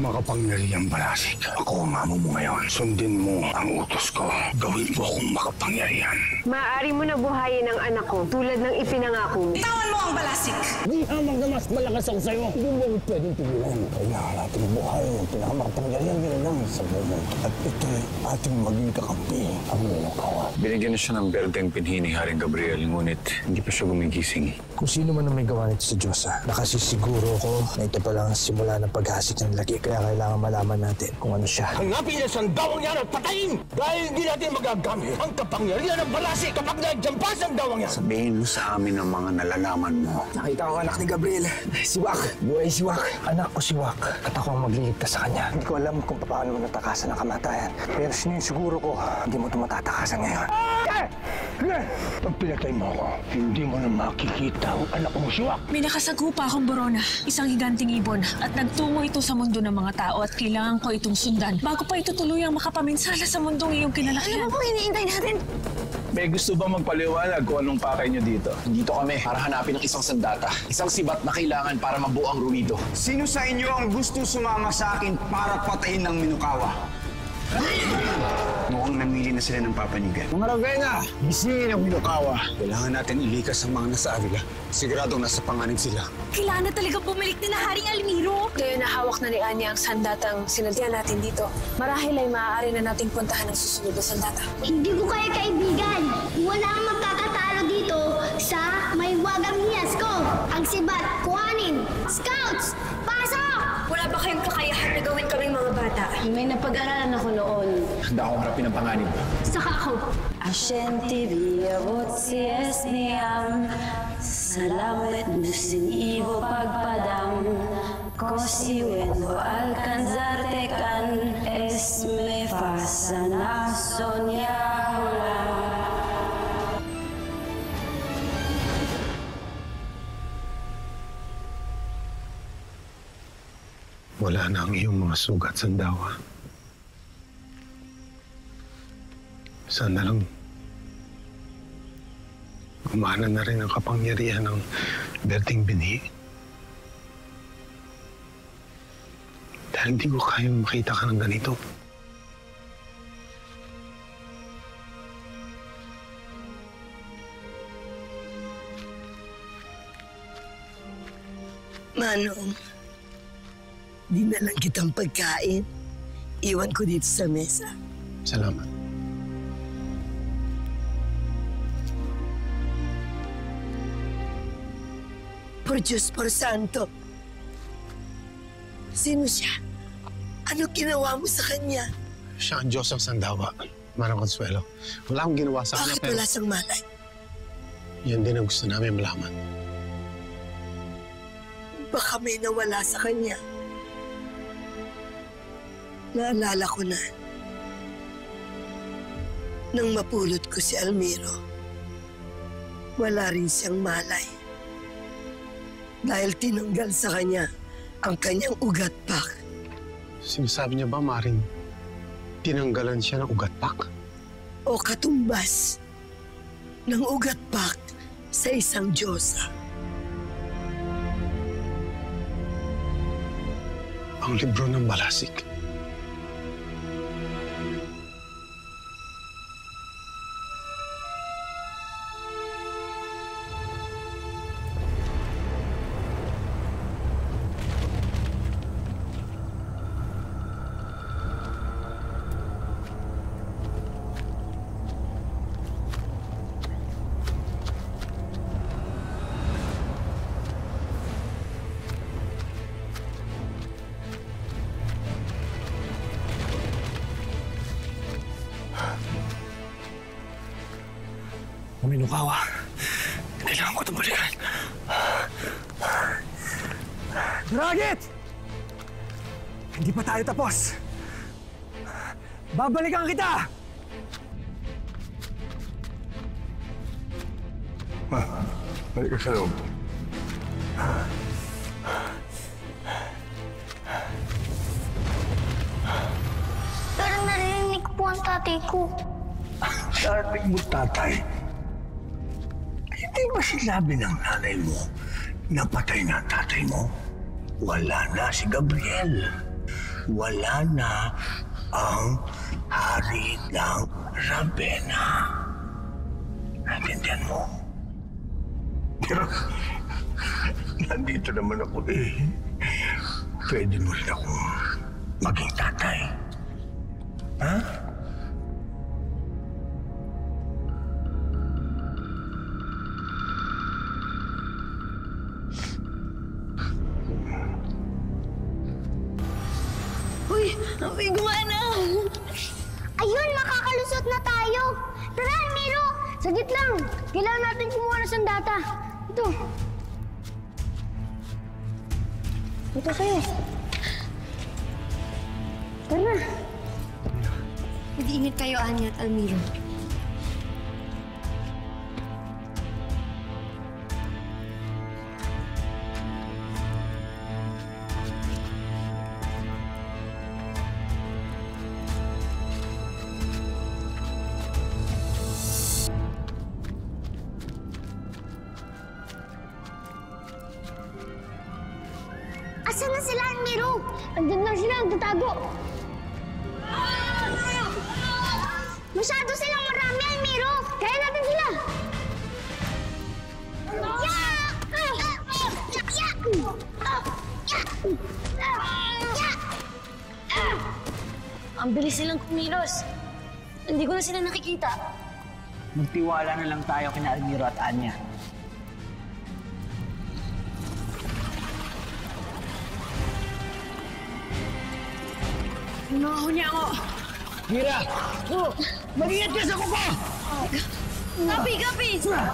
Makapangyarihang Balasik. Ako ang amo mo ngayon. Sundin mo ang utos ko. Gawin mo akong makapangyarihan. Maaari mo na buhayin ang anak ko tulad ng ipinangako mo. Bitawan mo ang Balasik! Di hamang na mas malakas ako sa'yo. Hindi mo pwedeng tubulan. Kailangan natin buhayin ang pinakamakapangyarihan lang sa bumo. At ito'y ating maging kakampi ang Minukawa. Binigyan na siya ng berdeng pinhi ni Haring Gabriel, ngunit hindi pa siya gumigising. Kung sino man ang may gawa nito sa Diyosa, nakasisiguro ko na ito pa lang ang simula ng paghasik ng laki. Kaya kailangan malaman natin kung ano siya. Hanapin niya sa dawang yan at patayin! Dahil hindi natin magagamit ang kapangyarihan ng Balasik kapag nagdiyampas ang dawang yan! Sabihin mo sa amin ang mga nalalaman mo. Nakita ko ang anak ni Gabriel. Si Wak. Buhay si Wak. Anak ko si Wak. At ako ang magliligtas sa kanya. Hindi ko alam kung paano mo natakasan ang kamatayan. Pero siguro ko, hindi mo ito matatakasan ngayon. Pag pinatay mo ako, hindi mo na makikita ang anak mo si Wak. May nakasagupa akong Borona, isang higanting ibon, at nagtungo ito sa mundo ng mga tao at kailangan ko itong sundan bago pa ito tuluyang makapaminsala sa mundong iyong kinalakihan. Ano po iniintay natin? May gusto ba magpaliwanag kung anong pakay nyo dito? Dito kami para hanapin ang isang sandata. Isang sibat na kailangan para mabuo ang rumido. Sino sa inyo ang gusto sumama sa akin para patayin ng Minukawa? Mukhang namili na sila ng Papa Niguel. Mga Ravenna, gisingin ang Minukawa. Kailangan natin ilikas ang mga nasa Avila. Siguradong nasa panganib sila. Kailangan na talaga bumalik na Haring Almiro. Ngayon nahawak na ni Anya ang sandatang sinadya natin dito. Marahil ay maaari na nating puntahan ang susunod na sandata. Hindi ko kayo kaibigan. Wala ang magkakatalo dito sa may wagang niyas ko. Ang sibat, kuhanin. Scouts, pasok! Wala ba kayong kakayahan na gawin kaming mga bata? May napag-aralan ako noon. Handa akong harapin ang panganib. Saka ako. Ascenti via vocies meam, salamet musin ibo pagpadam, cosi vendo alcanzarte can, es me fasana soñarla. Wala na ang iyong mga sugat, Sandawa. Sana lang gumana na rin ang kapangyarihan ng berdeng binhi. Dahil hindi ko kayang makita ka ng ganito. Manong, di na lang kitang pagkain. Iwan ko dito sa mesa. Salamat. Por Diyos, por Santo. Sino siya? Ano ginawa mo sa kanya? Siya ang Diyos ng Sandawa, Manang Consuelo. Wala akong ginawa sa kanya, Bakit wala siyang malay? Yan din ang gusto namin malaman. Baka may nawala sa kanya. Naalala ko na. Nang mapulot ko si Almiro, wala rin siyang malay. Dahil tinanggal sa kanya ang kanyang ugat pak. Sinasabi niya ba, Maring, tinanggalan siya ng ugat pak? O katumbas ng ugat pak sa isang Diyosa. Ang libro ng Balasik. Minukawa. Kailangan ko itong balikan. Dragit! Hindi pa tayo tapos. Babalikan kita! Balik ka sa loob. Pero narinig po ang tatay ko. Narinig mo, tatay. Hindi ba sinabi ng nanay mo na patay na ang tatay mo? Wala na si Gabriel. wala na ang hari ng Ravenna. Naintindihan mo? Pero, nandito naman ako eh. Pwede mo rin akong maging tatay. Ha? Uy, gumana! Ayun, makakalusot na tayo! Tara, Miro! Saglit lang! Kailangan natin kumuha ng sandata. Ito. Ito sa'yo. Tara na. Mag-iingat kayo, Anya at Almiro. Asan na sila, Almiro? Andun lang sila, nagtatago. Masyado silang marami, Almiro! Kaya natin sila! Ang bilis silang kumilos. Hindi ko na sila nakikita. Magtiwala na lang tayo kina Almiro at Anya. Nahuli ako! Mira! Mag-ingat ka sa kuko! Gapi! Gapi!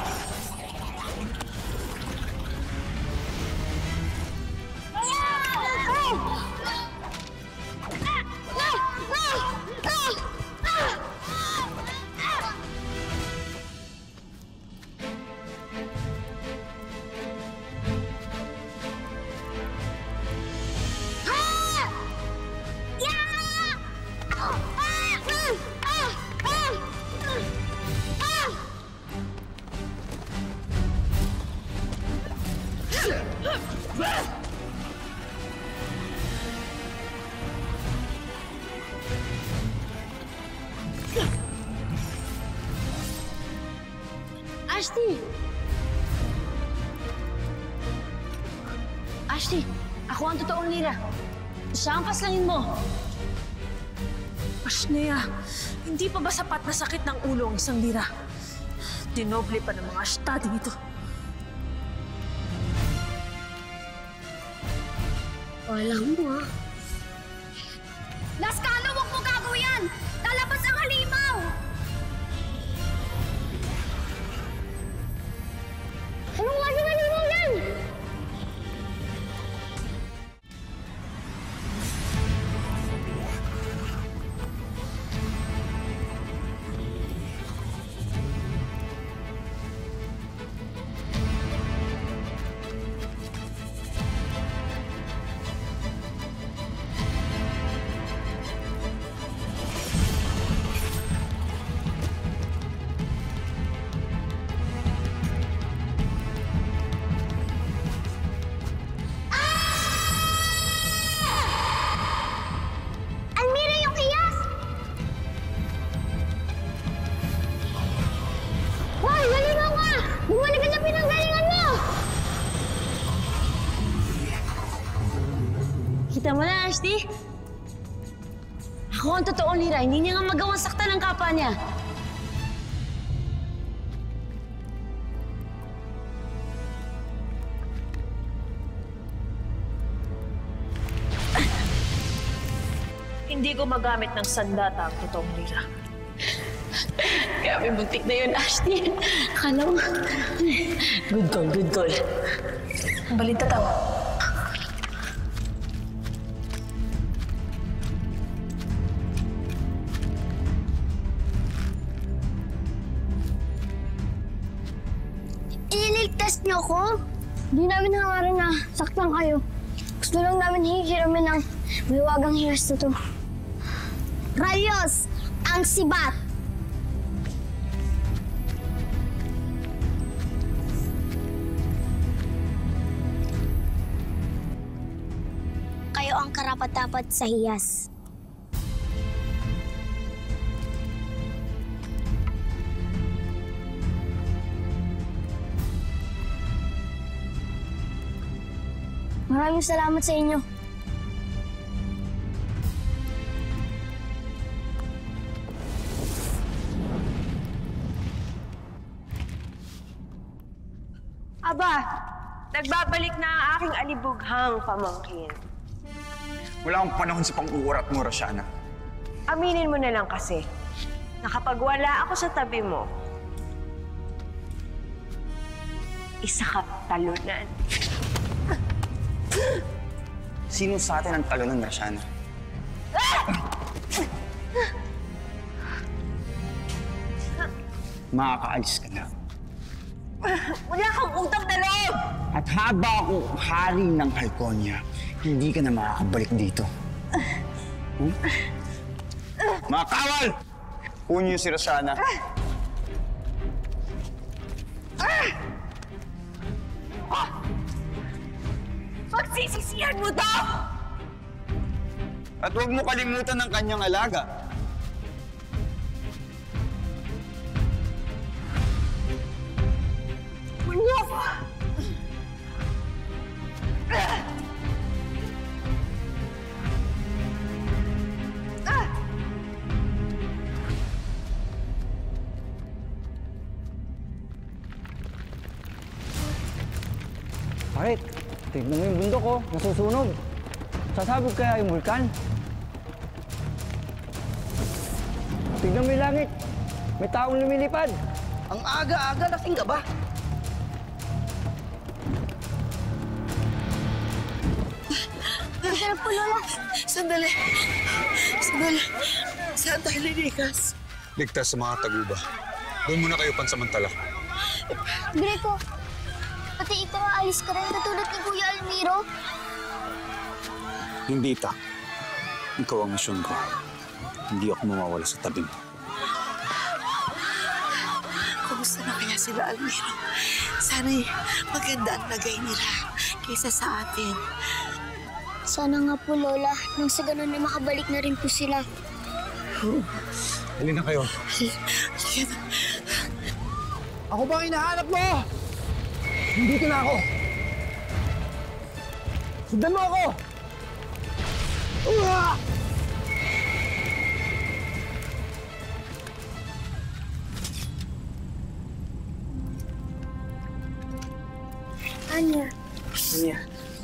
Ashley! Ashley, ako ang totoong Lira. Siya ang paslangin mo. Ashnea, hindi pa ba sapat na sakit ng ulo ang isang lira? Dinoble pa ng mga ashtading ito. Alam mo, ha? Laskalo, huwag mo gagawin yan! Lalabas ang halimaw! Anong klaseng halimaw yan? Kita mo na, Ashley? Ako ang totoong Lira. Hindi niya nga magawang saktan ng kapwa niya. Hindi ko magamit ng sandata ang totoong Lira. Grabe, buntik na yun, Ashley. Akala mo. Good call, good call. Ang balita tao. Ililigtas niyo ko? Di namin hangarin na saktan kayo. Gusto lang namin hihiramin ng mahiwagang hiras na to. Rayos! Ang sibat! Kayo ang karapat karapat-dapat sa hiyas. Maraming salamat sa inyo. Aba, nagbabalik na ang aking alibughang pamangkin. Wala akong panahon sa pang-uurat mo, Roxana. Aminin mo na lang kasi, na kapag wala ako sa tabi mo, isa ka talunan. Sino sa atin ang talunan, Roxana? Makakaalis ka na. Wala kang utang na loob! At haba akong hari ng Halconia, hindi ka na makakabalik dito. Mga kawal! Kunin niyo si Roxana. Pagsisisihan mo to! At huwag mo kalimutan ng kanyang alaga. Bakit? Tignan mo yung bundok ko, nasusunog. Sasabog kaya yung vulkan? Tignan mo yung langit. May taong lumilipad. Ang aga-aga, lasing ka ba? Masarap po, Lola. Sandali. Sandali. Saan tayo lilikas? Ligtas sa mga taguba. Doon muna kayo pansamantala. Greco, pati ikaw aalis ka rin katulad ni Kuya Almiro. Hindi, Tak. Ikaw ang misyon ko. Hindi ako mawawala sa tabi mo. Kumusta na kaya sila, Almiro? Sana'y maganda ang lagay nila kaysa sa atin. Sana nga po, Lola. Nang sa ganun na makabalik na rin po sila. Halina kayo. Ako ba ang hinahanap mo? Nandito na ako. Sundan mo ako! Anya. Anya.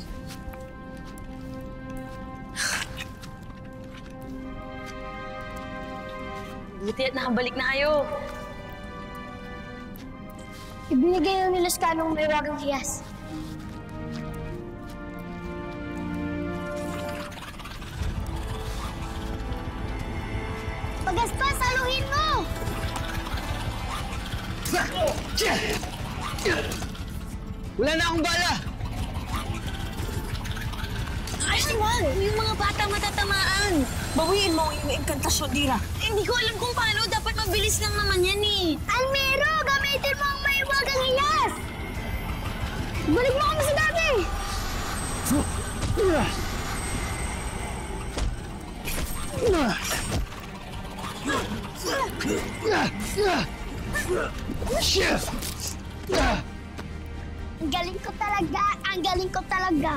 Buti at nakabalik na kayo. Ibinigay na nila sa kanong may wagang hiyas. Pagaspas, saluhin mo! Wala na akong bala! Ay, wag! Yung mga bata matatamaan. Bawiin mo yung engkantasyon, Dira. Hindi ko alam kung paano. Dapat mabilis lang naman yan eh. Almiro, gamitin mo ang may wagang hiyas! Balik mo kami sa dati! Ang galing ko talaga! Ang galing ko talaga!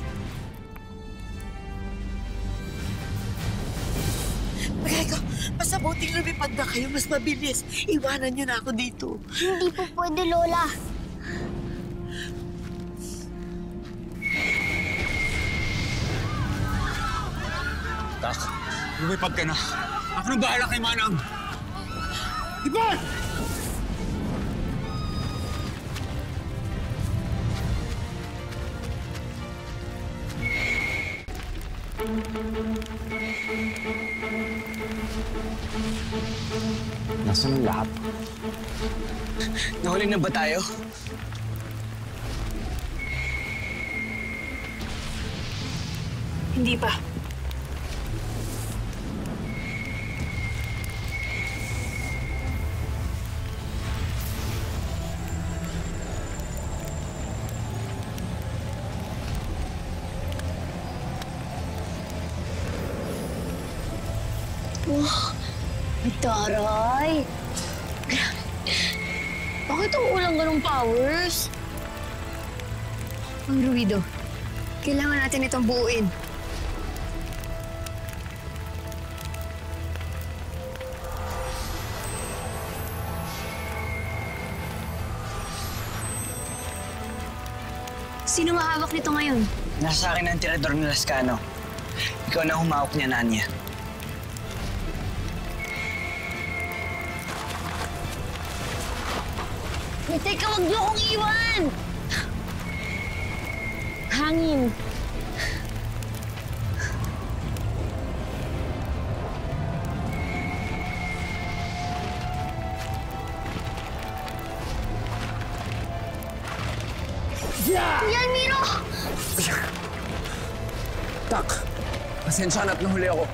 Grego, masabuting lumipad na kayo. Mas mabilis. Iwanan niyo na ako dito. Hindi po pwede, Lola. Tak, lumipad ka na. Ako nang bahala kay Manang. Ipon! Nasaan ang lahat? Nahuli na ba tayo? Hindi pa. Oh, taray! Bakit ako walang ganong powers? Mang Ruido, kailangan natin itong buuin. Sino mahawak nito ngayon? Nasa akin ang tirador ni Lascano. Ikaw na humawak niya, Nanya. Teka, wag niyo akong iwan! Hangin. Kuya Almiro! Tak, pasensya na at nahuli ako.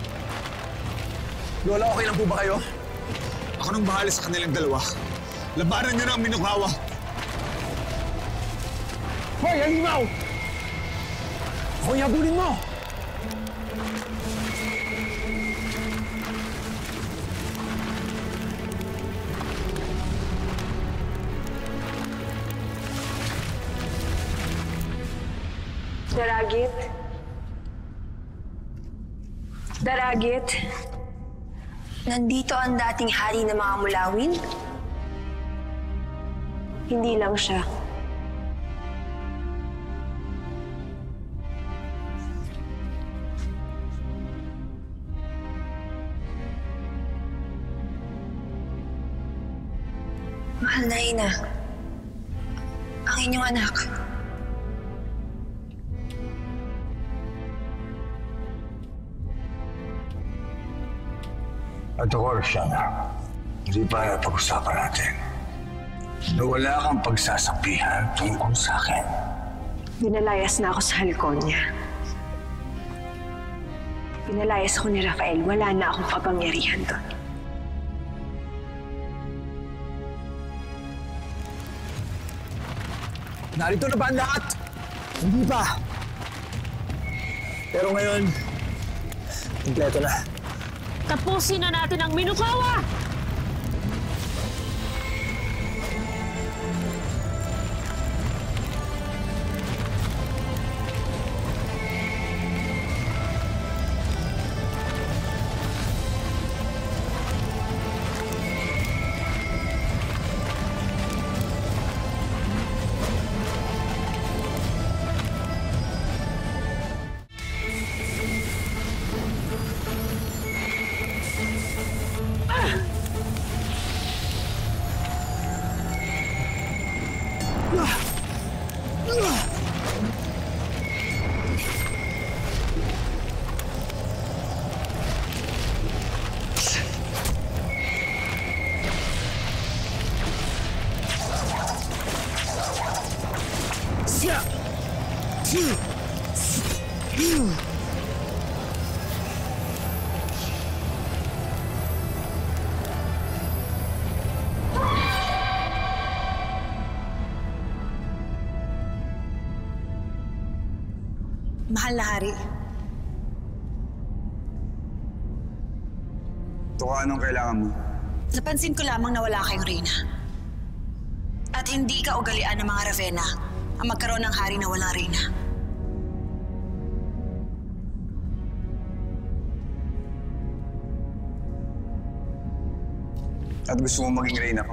Lola, okay lang po ba kayo? Ako nang bahala sa kanilang dalawa. Labanan niyo na ang Minokawa. Hoy, halimaw! Ako yung habulin mo! Daragit? Daragit? Nandito ang dating hari ng mga mulawin? Hindi lang siya. Mahal na ina, ang inyong anak. At ako, Roxana, hindi pa pag-usapan natin. Na wala kang pagsasabihan tungkol sa akin. Pinalayas na ako sa Halconia. Pinalayas ako ni Rafael. Wala na akong kapangyarihan doon. Narito na ba ang lahat? Hindi pa. Pero ngayon, kompleto na. Tapusin na natin ang Minokawa! Mahal na hari. Tuka, anong kailangan mo? Napansin ko lamang na wala kayong reyna. At hindi ka ugalian ng mga Ravenna ang magkaroon ng hari na walang reyna. At gusto mo maging reyna ko?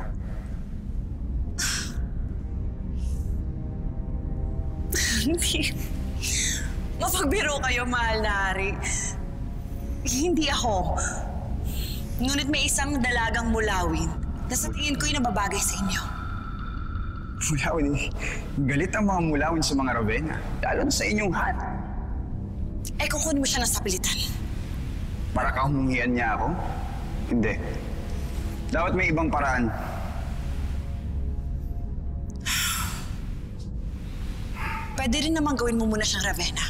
Hindi. Mapagbiro kayo, mahal na hari. Hindi ako. Ngunit may isang dalagang mulawin na sa tingin ko'y nababagay sa inyo. Mulawin eh. Galit ang mga mulawin sa mga Ravenna. Lalo na sa inyong han. Eh, kukunin mo siya ng sapilitan. Para ka humungian niya ako? Hindi. Dapat may ibang paraan. Pwede rin naman gawin mo muna siyang Ravenna.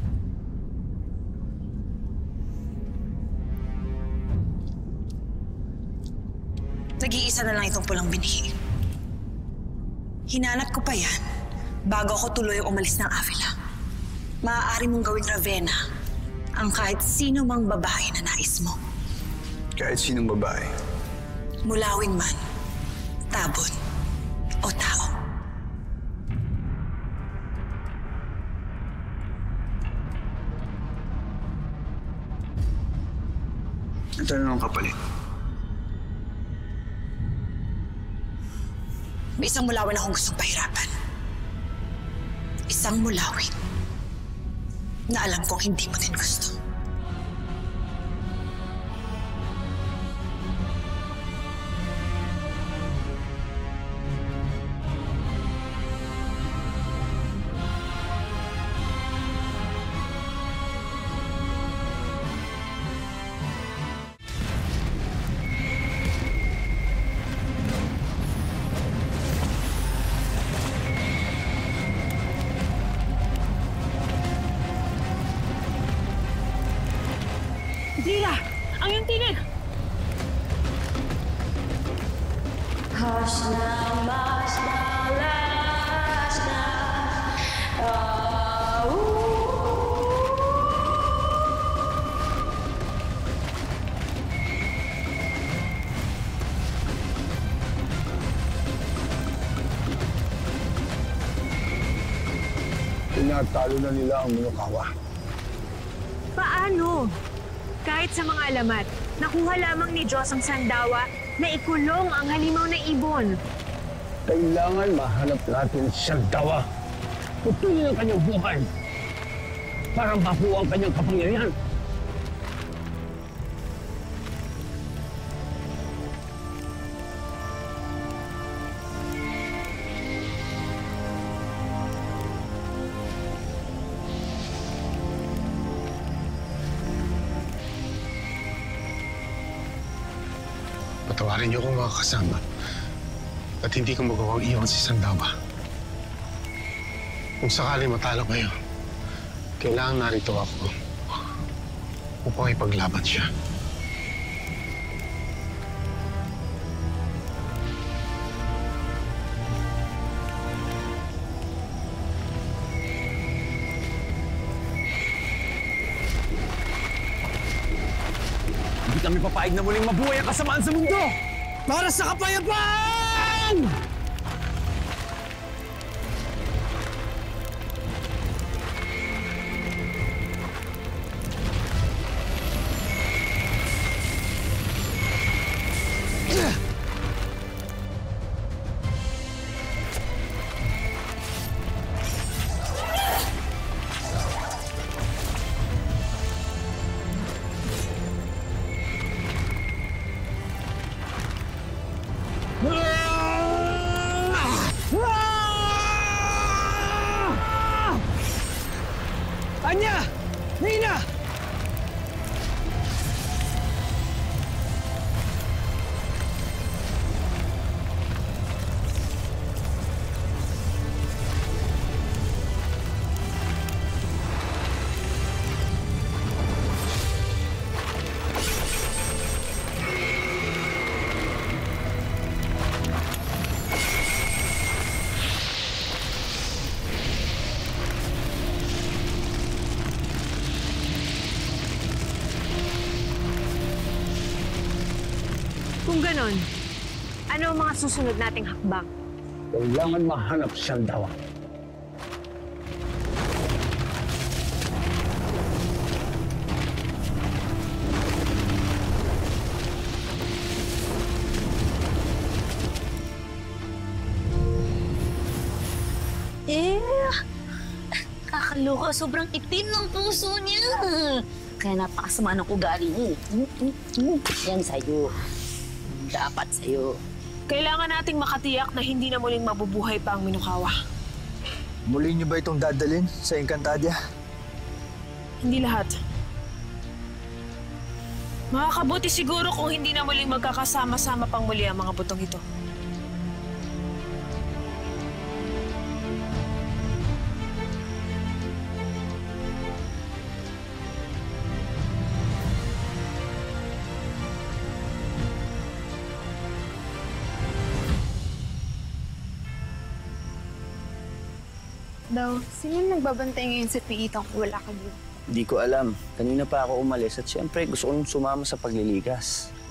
Nag-iisa na lang itong pulang binhi. Hinanap ko pa yan bago ako tuloy umalis ng Avila. Maaari mong gawing Ravenna ang kahit sino mang babae na nais mo. Kahit sinong babae. Mulawin man, tabon, o tao. Ito na ang kapalit. May isang mulawin akong gustong pahirapan. Isang mulawin na alam kong hindi mo din gusto. Zira! Ang iyong tinig! Hush now, hush now, hush now. Tinatalo na nila ang Minokawa. Paano? Kahit sa mga alamat, nakuha lamang ni Diyos ang sandawa na ikulong ang halimaw na ibon. Kailangan mahanap natin si Sandawa. Putulin ang kanyang buhay para makuha ang kanyang kapangyarihan. Patawarin niyo kung mga kasama at hindi ko magawang iwan si Sandawa. Kung sakali matalo kayo, kailangan narito ako upang ipaglaban siya. Hindi kami papayag na muling mabuhay ang kasamaan sa mundo! Para sa kapayapaan! Anya! Nina! Kung ganon, ano ang mga susunod nating hakbang? Kailangan mahanap si Sandawa. Kakaloka, sobrang itim ng puso niya. Kaya napakasama ng ugali niya. Yan sa'yo. Dapat sa'yo. Kailangan nating makatiyak na hindi na muling mabubuhay pa ang Minokawa. Muli niyo ba itong dadalhin sa Encantadia? Hindi lahat. Makakabuti siguro kung hindi na muling magkakasama-sama pang muli ang mga butong ito. Daw, sino nagbabantay ngayon sa piitang kung wala ka dito? Hindi ko alam. Kanina pa ako umalis at siyempre gusto kong sumama sa pagliligas.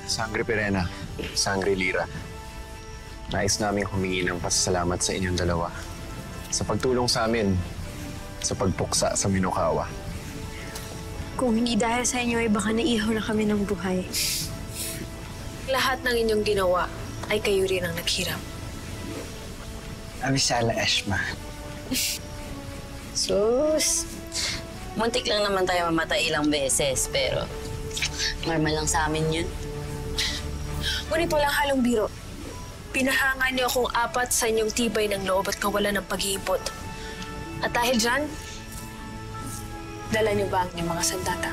Sangre Perena, Sangre Lira. Nais naming humingi ng pasasalamat sa inyong dalawa sa pagtulong sa amin sa pagpuksa sa Minokawa. Kung hindi dahil sa inyo ay baka naihaw na kami ng buhay. Lahat ng inyong ginawa ay kayo rin ang naghiram. Abisala, Eshma. Sus! Muntik lang naman tayo mamatay ilang beses, pero normal lang sa amin yun. Ngunit walang halong biro. Pinahanga niyo akong 4 sa inyong tibay ng loob at kawalan ng pag-iipot. At dahil dyan, dala niyo ba ang inyong mga sandata?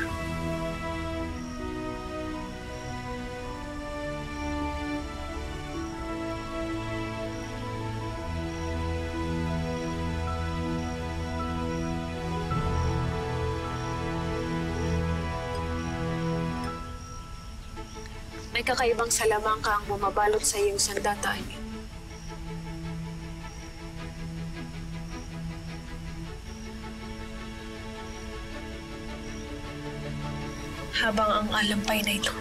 May kakaibang salamangka ang bumabalot sa iyong sandata, Amy. Habang ang alampay na ito,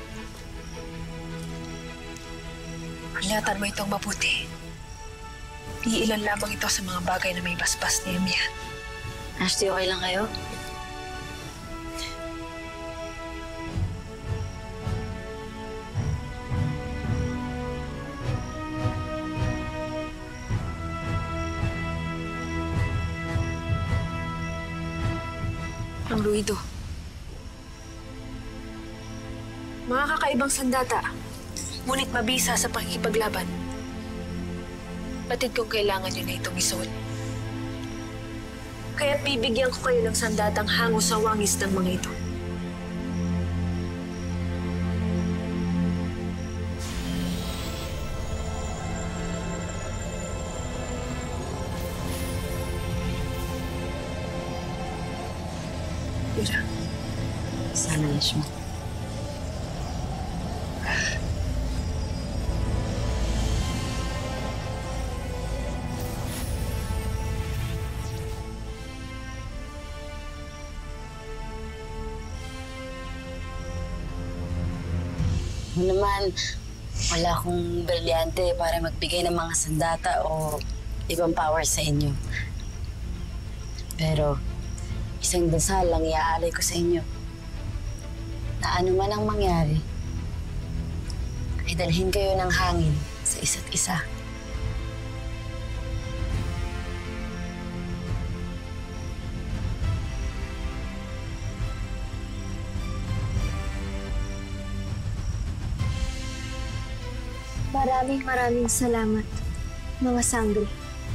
ingatan mo itong mabuti. Iilan lamang ito sa mga bagay na may basbas ni Amy. Ashley, okay lang kayo? Ang ruido. Mga kakaibang sandata, ngunit mabisa sa pakikipaglaban. Batid kung kailangan nyo na itong isuot. Kaya't bibigyan ko kayo ng sandatang hango sa wangis ng mga ito. Ira. Sana, Eshma. Naman, wala akong brilyante para magbigay ng mga sandata o ibang power sa inyo. Pero isang dasal lang iaalay ko sa inyo. Na ano man ang mangyari, ay dalhin kayo ng hangin sa isa't isa. Maraming salamat, mga sangre.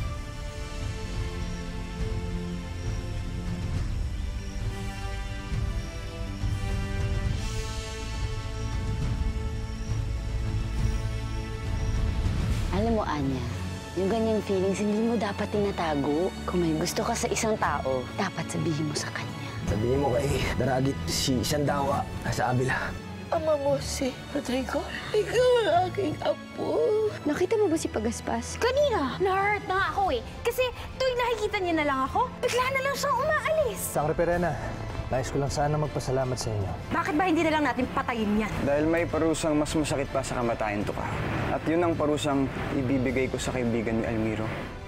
Alam mo, Anya, yung ganyang feelings hindi mo dapat tinatago. Kung may gusto ka sa isang tao, dapat sabihin mo sa kanya. Sabihin mo kay Daragit, si Sandawa, nasa Abila. Ama mo si Rodrigo, ikaw ang aking apo. Nakita mo ba si Pagaspas? Kanina, na-hurt na nga ako eh. Kasi tuwing nakikita niya na lang ako, bigla na lang siyang umaalis. Sangre Perena, nais ko lang sana magpasalamat sa inyo. Bakit ba hindi na lang natin patayin yan? Dahil may parusang mas masakit pa sa kamatayan to ka. At yun ang parusang ibibigay ko sa kaibigan ni Almiro.